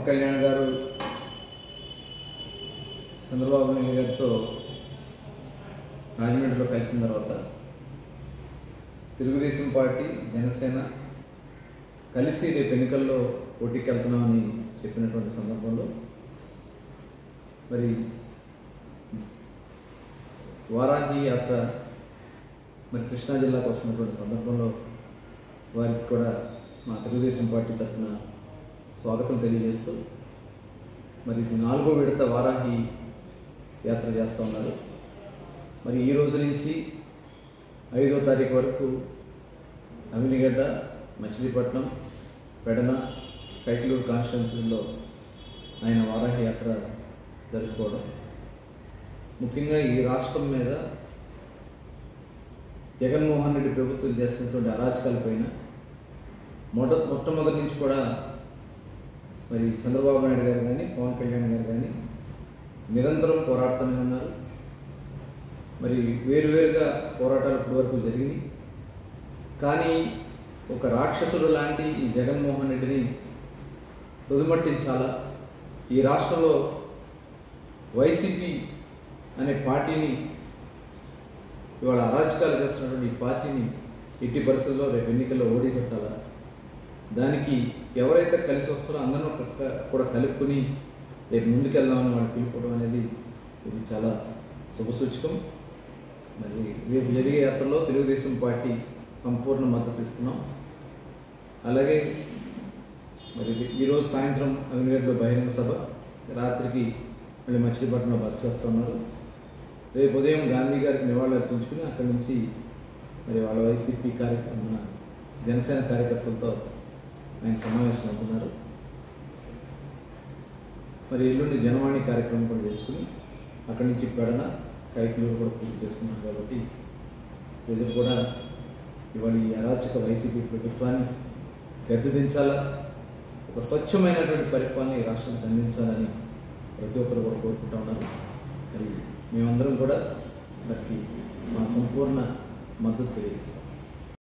కళ్యాణ్ గారు చంద్రబాబు నాయుడు గారితో రాజమండ్రిలో కలిసిన తర్వాత తెలుగుదేశం పార్టీ జనసేన కలిసి రేపు ఎన్నికల్లో పోటీకి వెళ్తున్నామని చెప్పినటువంటి సందర్భంలో మరి వారాహి యాత్ర మరి కృష్ణా జిల్లాకు వస్తున్నటువంటి సందర్భంలో వారికి కూడా మా తెలుగుదేశం పార్టీ తరఫున స్వాగతం తెలియజేస్తూ మరి ఇది 4వ విడత వారాహి యాత్ర చేస్తూ ఉన్నారు. మరి ఈ రోజు నుంచి 5వ తారీఖు వరకు అవినిగడ్డ, మచిలీపట్నం, పెడన, కైకలూరు కాన్స్టిట్యున్సీల్లో ఆయన వారాహి యాత్ర జరుపుకోవడం, ముఖ్యంగా ఈ రాష్ట్రం మీద జగన్మోహన్ రెడ్డి ప్రభుత్వం చేస్తున్నటువంటి అరాచకాలపైన మొట్టమొదటి నుంచి కూడా మరి చంద్రబాబు నాయుడు గారు కానీ పవన్ కళ్యాణ్ గారు కానీ నిరంతరం పోరాడుతూనే ఉన్నారు. మరి వేరువేరుగా పోరాటాలు ఇప్పటివరకు జరిగినాయి. కానీ ఒక రాక్షసుడు లాంటి ఈ జగన్మోహన్ రెడ్డిని తుదిమట్టించాలా, ఈ రాష్ట్రంలో వైసీపీ అనే పార్టీని, ఇవాళ అరాచకాలు చేస్తున్నటువంటి ఈ పార్టీని ఎట్టి పరిస్థితుల్లో రేపు ఎన్నికల్లో ఓడిగొట్టాలా, దానికి ఎవరైతే కలిసి వస్తారో అందరూ కూడా కలుపుకొని రేపు ముందుకెళ్దామని వాళ్ళు పిలుపుకోవడం అనేది ఇది చాలా శుభసూచకం. మరి రేపు జరిగే యాత్రలో తెలుగుదేశం పార్టీ సంపూర్ణ మద్దతు ఇస్తున్నాం. అలాగే మరి ఈరోజు సాయంత్రం అవినిగడ్డలో బహిరంగ సభ, రాత్రికి మళ్ళీ మచిలీపట్నంలో బస చేస్తున్నారు. రేపు ఉదయం గాంధీ గారికి నివాళులు అర్పించుకుని అక్కడి నుంచి మరి వాళ్ళ వైసీపీ మన జనసేన కార్యకర్తలతో ఆయన సమావేశం అవుతున్నారు. మరి ఎల్లుండి జనవాణి కార్యక్రమం కూడా చేసుకుని అక్కడి నుంచి పెడన, కైకలూరు కూడా పూర్తి చేసుకున్నారు. కాబట్టి ప్రజలు కూడా ఇవాళ ఈ అరాచక వైసీపీ ప్రభుత్వాన్ని గద్దెదించాలా, ఒక స్వచ్ఛమైనటువంటి పరిపాలన ఈ రాష్ట్రానికి అందించాలని ప్రతి ఒక్కరు కూడా కోరుకుంటా ఉన్నారు. మరి మేమందరం కూడా వారికి మా సంపూర్ణ మద్దతు తెలియజేస్తాం.